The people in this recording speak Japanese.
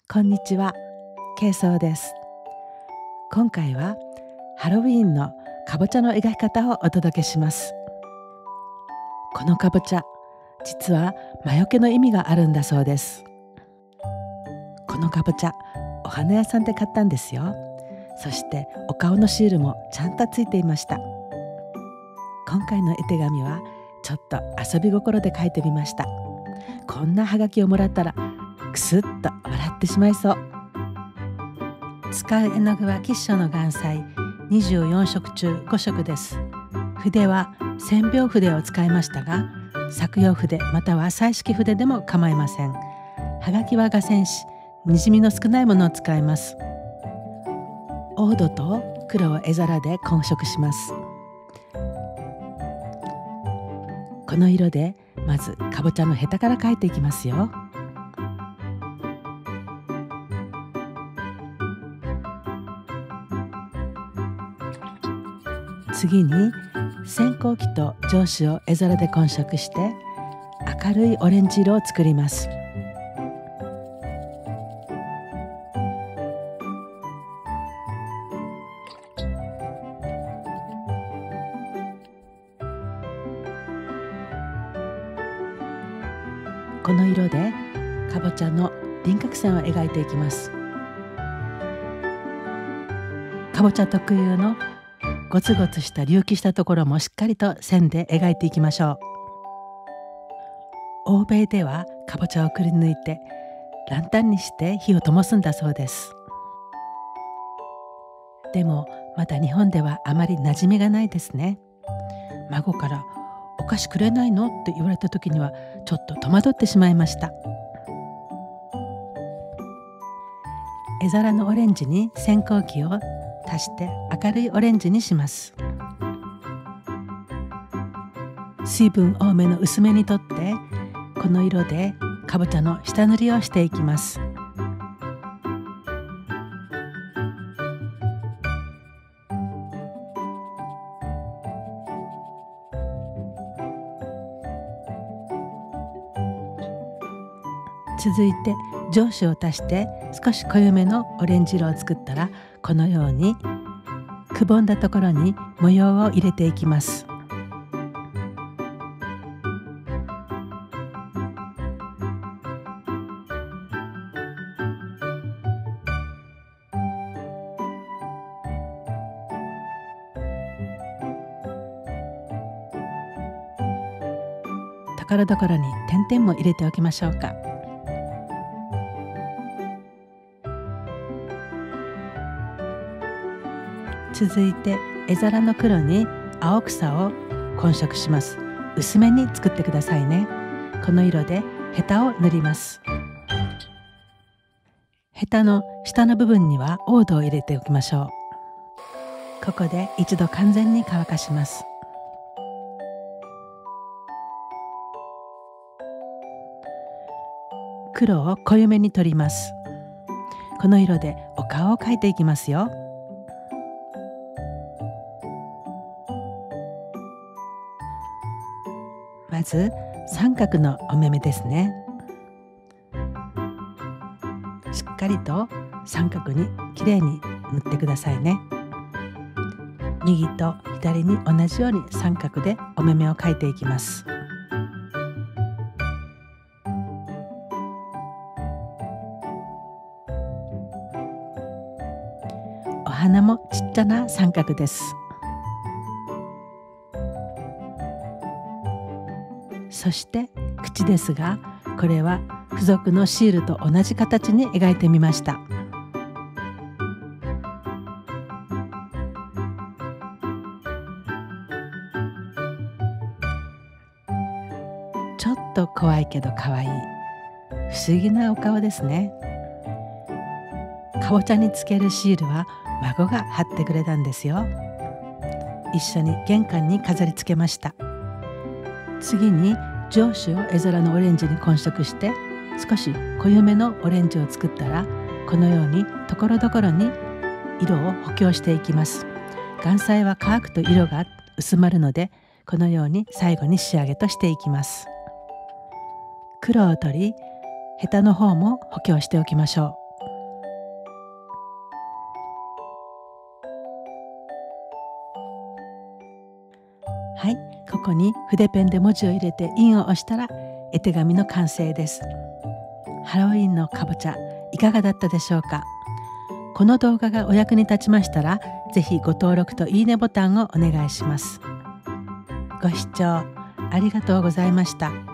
こんにちは、ケイソウです。今回はハロウィーンのかぼちゃの描き方をお届けします。このかぼちゃ、実は魔除けの意味があるんだそうです。このかぼちゃ、お花屋さんで買ったんですよ。そしてお顔のシールもちゃんとついていました。今回の絵手紙はちょっと遊び心で描いてみました。こんなハガキをもらったらくすっと笑ってしまいそう。使う絵の具は吉祥の岩彩24色中5色です。筆は線描筆を使いましたが、削用筆または彩色筆でも構いません。はがきは画線紙、にじみの少ないものを使います。黄土と黒を絵皿で混色します。この色でまずかぼちゃのヘタから描いていきますよ。次に線香機と上紙を絵皿で混色して明るいオレンジ色を作ります。この色でかぼちゃの輪郭線を描いていきます。かぼちゃ特有のゴツゴツした隆起したところもしっかりと線で描いていきましょう。欧米ではかぼちゃをくり抜いてランタンにして火を灯すんだそうです。でもまだ日本ではあまり馴染みがないですね。孫からお菓子くれないのって言われた時にはちょっと戸惑ってしまいました。絵皿のオレンジに線香機を足して明るいオレンジにします。水分多めの薄めにとってこの色でかぼちゃの下塗りをしていきます。続いて上紙を足して少し濃いめのオレンジ色を作ったら、このようにくぼんだところに模様を入れていきます。ところどころに点々も入れておきましょうか。続いて絵皿の黒に青草を混色します。薄めに作ってくださいね。この色でヘタを塗ります。ヘタの下の部分には黄土を入れておきましょう。ここで一度完全に乾かします。黒を濃いめに取ります。この色でお顔を描いていきますよ。まず三角のお目目ですね。しっかりと三角にきれいに塗ってくださいね。右と左に同じように三角でお目目を描いていきます。お花もちっちゃな三角です。そして口ですが、これは付属のシールと同じ形に描いてみました。ちょっと怖いけど可愛い、不思議なお顔ですね。かぼちゃにつけるシールは孫が貼ってくれたんですよ。一緒に玄関に飾り付けました。次に上紙を絵皿のオレンジに混色して少し濃いめのオレンジを作ったら、このようにところどころに色を補強していきます。岩彩は乾くと色が薄まるので、このように最後に仕上げとしていきます。黒を取りヘタの方も補強しておきましょう。 ここに筆ペンで文字を入れて印を押したら絵手紙の完成です。ハロウィンのかぼちゃいかがだったでしょうか。この動画がお役に立ちましたら、ぜひご登録といいねボタンをお願いします。ご視聴ありがとうございました。